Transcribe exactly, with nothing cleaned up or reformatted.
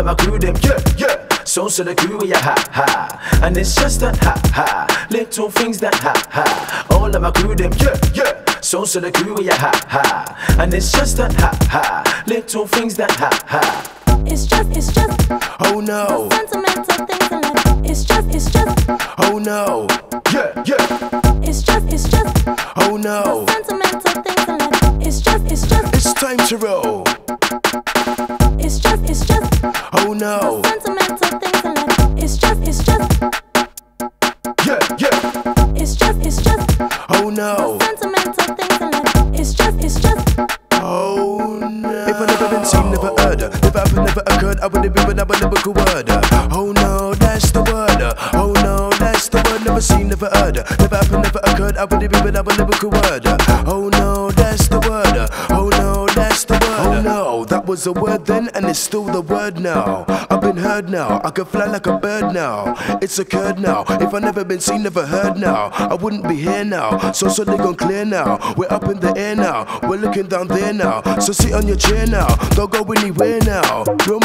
of my crew them, yeah, yeah. So so the crew we a ha ha, and it's just a ha ha. Little things that ha ha. All of my crew them, yeah, yeah. So so the crew we a ha ha, and it's just a ha ha. Little things that ha ha. It's just, it's just, oh no, the sentimental things in life. It's just, it's just, oh no, yeah, yeah. It's just, it's just, oh no, the sentimental things in life. It's just, it's just, it's time to roll. It's just, it's just, oh no, the sentimental things in life. It's just, it's just, yeah, yeah. It's just, it's just, oh no, the sentimental things in life. It's just, it's just, oh no. If I never been seen, never heard her, never happened, never occurred, I wouldn't be without a lyrical word. Oh no, that's the word. Oh no, that's the word. Never seen, never heard her, never happened, never occurred, I wouldn't be without a lyrical word. Oh no, that's the word. Oh no, that's the word. Oh no, that was a word then, and it's still the word now. I've been heard now, I can fly like a bird now. It's occurred now. If I never been seen, never heard now, I wouldn't be here now. So so they gone clear now. We're up in the air now, we're looking down there now. So sit on your chair now, don't go anywhere now. Real